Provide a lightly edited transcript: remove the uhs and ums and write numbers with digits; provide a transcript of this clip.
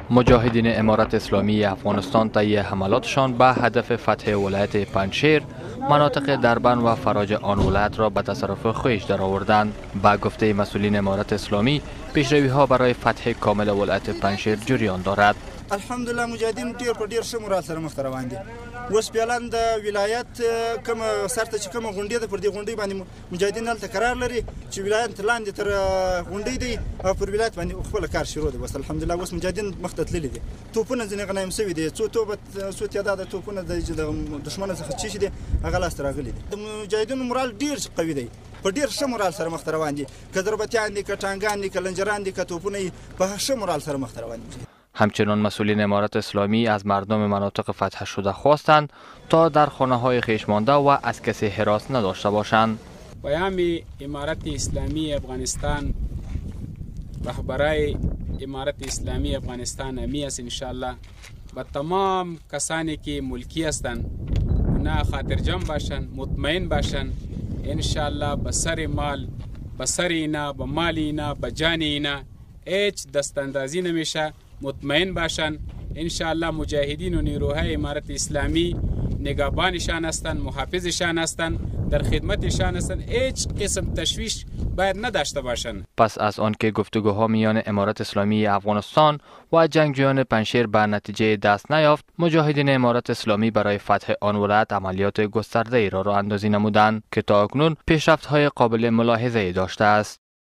مجاهدین امارت اسلامی افغانستان طی حملاتشان به هدف فتح ولایت پنجشیر مناطق دربند و فراج آن ولایت را به تصرف خویش درآوردند. با گفته مسئولین امارت اسلامی پیشروی ها برای فتح کامل ولایت پنجشیر جریان دارد. الحمدلله مجاهدین ډیر ښه مورال سره مخ ته روان دي. اوس پیالان د ولایت کوم سرته چې کوم غونډې ده پر دې غونډې باندې مجاهدین هلته قرار لري چې ولایت لاندې تر غونډې دی او پر ولایت باندې خپل کار شروع دی. بس الحمدلله اوس مجاهدین مخ ته تللي دي. توپونه ځینې غنایم شوي دي. څو تعداد توپونه د دښمن څخه چې دي هغه لاس ته راغلي دي. د مجاهدینو مورال ډیر قوي دی. په ډیر ښه مورال سره مخ ته روان دي. که ضربتیان دي، که ټانګان دي، که لنجران دي، که توپونه په ښه مورال سره مخ ته روان دي. همچنان مسئولین امارت اسلامی از مردم مناطق فتح شده خواستند تا در خانه های خویش مانده و از کسی هراس نداشته باشند. پیام امارت اسلامی افغانستان، رهبرای امارت اسلامی افغانستان امی است انشاءالله با تمام کسانی که ملکی هستند اونا خاطرجم باشند، مطمئن باشند. انشاءالله به سر مال، به سر اینا، به مال اینا، به جان اینا هیچ دستاندازی نمیشه. مطمئن باشند انشاءالله مجاهدین و نیروهای امارت اسلامی نگهبانشان هستند، محافظشان هستند، در خدمتشان هستند. هیچ قسم تشویش باید نداشته باشند. پس از آنکه گفتگوها میان امارت اسلامی افغانستان و جنگجویان پنجشیر به نتیجه دست نیافت، مجاهدین امارت اسلامی برای فتح آن ولایت عملیات گسترده ای را راه اندازی نمودند که تا اکنون پیشرفت‌های قابل ملاحظه‌ای داشته است.